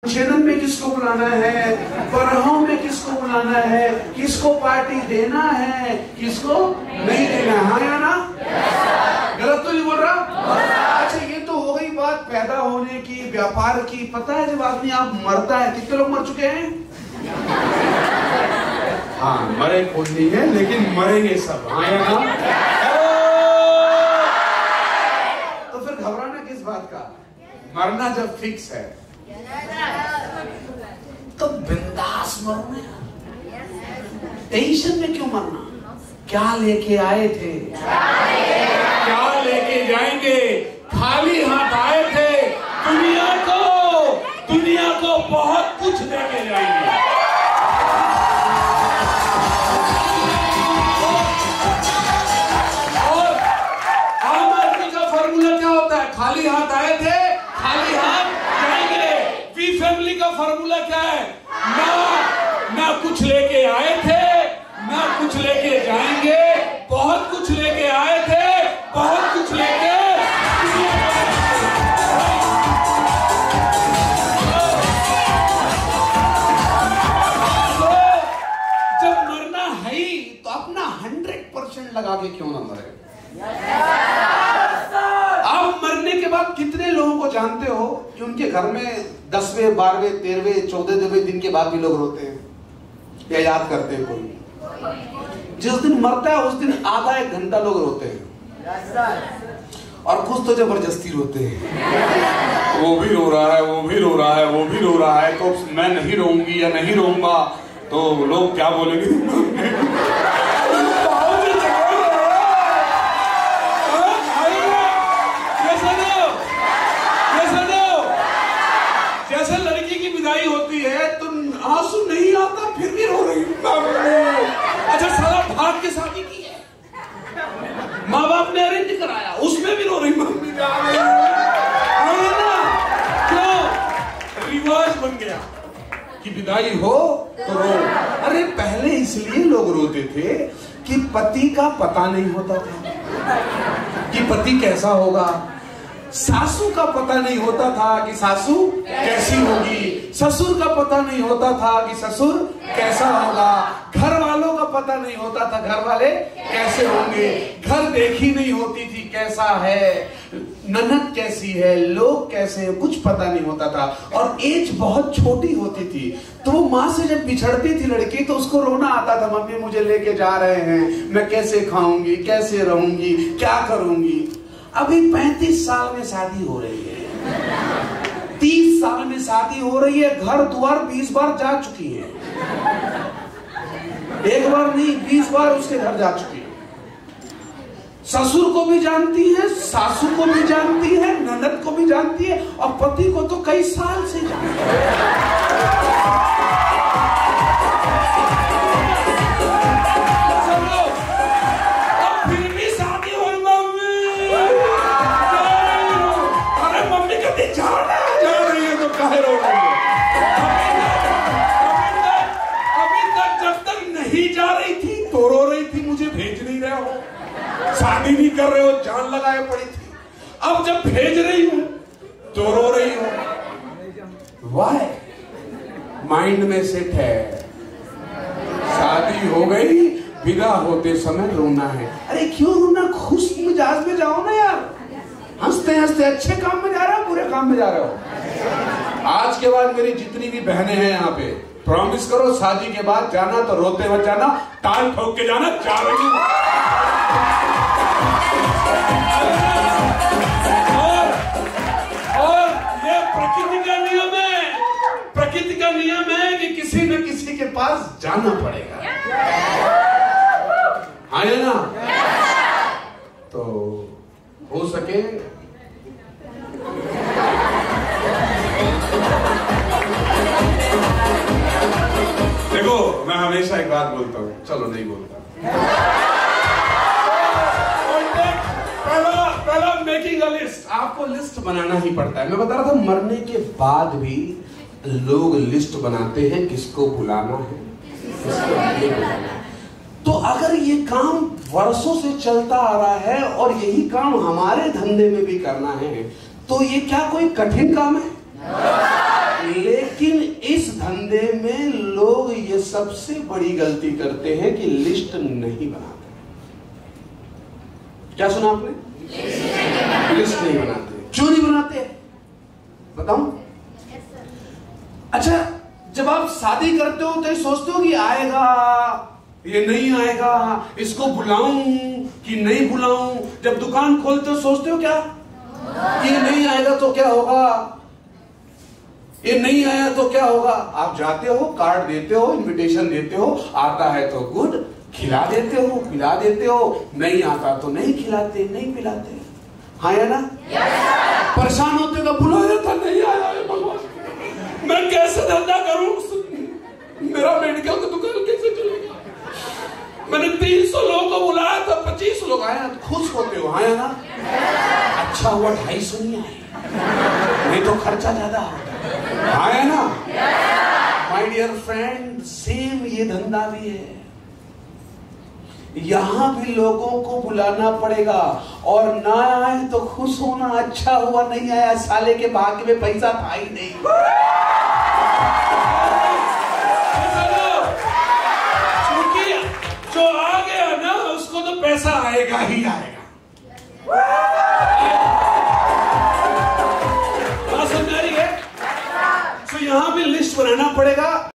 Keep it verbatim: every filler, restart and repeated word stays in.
छेदन में किसको बुलाना है, बरहों में किसको बुलाना है, किसको पार्टी देना है, किसको नहीं देना है, हाँ या ना? गलत तो नहीं बोल रहा? अच्छा, ये तो हो गई बात पैदा होने की, व्यापार की। पता है जब आदमी आप मरता है, कितने लोग मर चुके हैं? हाँ, मरे कोई नहीं है, लेकिन मरेंगे सब, हाँ या ना? तो फिर घबराना किस बात का? मरना जब फिक्स है तो बिंदास मरो ना। टेंशन में क्यों मरना? क्या लेके आए थे, क्या लेके जाएंगे? खाली हाथ आए थे, दुनिया को दुनिया को बहुत कुछ लेके जाएंगे। और आम आदमी का फॉर्मूला क्या होता है? खाली हाथ आए थे, खाली हाथ जाएंगे। वी फैमिली का फॉर्मूला क्या है? ना ना कुछ लेके आए थे, ना कुछ लेके जाएंगे, बहुत कुछ लेके आए थे, बहुत कुछ लेके। तो जब मरना है ही तो अपना हंड्रेड परसेंट लगा के क्यों ना मरे? आप मरने के बाद कितने लोगों को जानते हो कि उनके घर में दसवें बारहवें तेरहवें चौदहवें दिन के बाद भी लोग रोते हैं या याद करते हैं? कोई जिस दिन मरता है उस दिन आधा एक घंटा लोग रोते हैं, और कुछ तो जबरदस्ती रोते हैं। वो भी रो रहा है, वो भी रो रहा है, वो भी रो रहा है, तो मैं नहीं रोऊंगी या नहीं रोऊंगा तो लोग क्या बोलेंगे? जैसे लड़की की विदाई होती है तो आंसू नहीं आता फिर भी रो रही हूँ। अच्छा, सारा भाग के शादी की है, माँ बाप ने अरेंज कराया, उसमें भी रो रही मम्मी जा रही है। क्यों? रिवाज बन गया कि विदाई हो तो रो। अरे पहले इसलिए लोग रोते थे कि पति का पता नहीं होता था कि पति कैसा होगा, सासू का पता नहीं होता था कि सासू कैसी होगी, ससुर का पता नहीं होता था कि ससुर कैसा होगा, घर वालों का पता नहीं होता था घर वाले कैसे होंगे, घर देखी नहीं होती थी कैसा है, ननद कैसी है, लोग कैसे हैं, कुछ पता नहीं होता था। और एज बहुत छोटी होती थी तो वो माँ से जब बिछड़ती थी लड़की तो उसको रोना आता था, मम्मी मुझे लेके जा रहे हैं, मैं कैसे खाऊंगी, कैसे रहूंगी, क्या करूंगी। अभी पैंतीस साल में शादी हो रही है, तीस साल में शादी हो रही है, घर द्वार बीस बार जा चुकी है, एक बार नहीं बीस बार उसके घर जा चुकी है। ससुर को भी जानती है, सासू को भी जानती है, ननद को भी जानती है, और पति को तो कई साल से जानती है। तो रो रही थी मुझे भेज नहीं रहे हो, शादी नहीं कर रहे हो, जान लगाए पड़ी थी, अब जब भेज रही हूं तो रो रही हूं। वाह, माइंड में सेट है, शादी हो गई, विदा होते समय रोना है। अरे क्यों रोना? खुश मिजाज में जाओ ना यार, हंसते हंसते अच्छे काम में जा रहे हो, बुरे काम में जा रहे हो। आज के बाद मेरी जितनी भी बहनें हैं यहाँ पे, प्रॉमिस करो शादी के बाद जाना तो रोते मत जाना, ताल ठोक के जाना, जा रही हूं। और, और ये प्रकृति का नियम है, प्रकृति का नियम है कि किसी न किसी के पास जाना पड़ेगा, हाँ या ना? तो हो सके देखो, मैं हमेशा एक बात बोलता हूँ, चलो नहीं बोलता। पहला पहला मेकिंग अ लिस्ट, आपको लिस्ट बनाना ही पड़ता है। मैं बता रहा था मरने के बाद भी लोग लिस्ट बनाते हैं किसको बुलाना है, किसको नहीं बुलाना है। तो अगर ये काम वर्षों से चलता आ रहा है और यही काम हमारे धंधे में भी करना है तो ये क्या कोई कठिन काम है? लेकिन बदले में लोग ये सबसे बड़ी गलती करते हैं कि लिस्ट नहीं बनाते। क्या सुना आपने? लिस्ट नहीं बनाते। क्यों नहीं बनाते बताऊं? अच्छा, जब आप शादी करते हो तो ये सोचते हो कि आएगा, ये नहीं आएगा, इसको बुलाऊं कि नहीं बुलाऊं। जब दुकान खोलते हो सोचते हो क्या, ये नहीं आएगा तो क्या होगा, ये नहीं आया तो क्या होगा। आप जाते हो, कार्ड देते हो, इनविटेशन देते हो, आता है तो गुड, खिला देते हो, पिला देते हो, नहीं आता तो नहीं खिलाते, नहीं पिलाते। हाँ या ना? परेशान होते हो, बुलाया था नहीं आया है भगवान, मैं कैसे धंधा करूं, मेरा मेडिकल का दुकान कैसे चलेगा। मैंने तीन सौ लोगों को बुलाया था, पच्चीस लोग आए, खुश होते हो। हाँ या ना? अच्छा हुआ ढाई सौ नहीं आए, नहीं तो खर्चा ज्यादा होता। हाँ या ना? माय डियर फ्रेंड, सेम ये धंधा भी है। यहां भी लोगों को बुलाना पड़ेगा, और ना आए तो खुश होना, अच्छा हुआ नहीं आया, साले के भाग्य में पैसा था ही नहीं। क्योंकि जो आ गया ना उसको तो पैसा आएगा ही आएगा। समझ आ रही है? तो यहां भी लिस्ट बनाना पड़ेगा।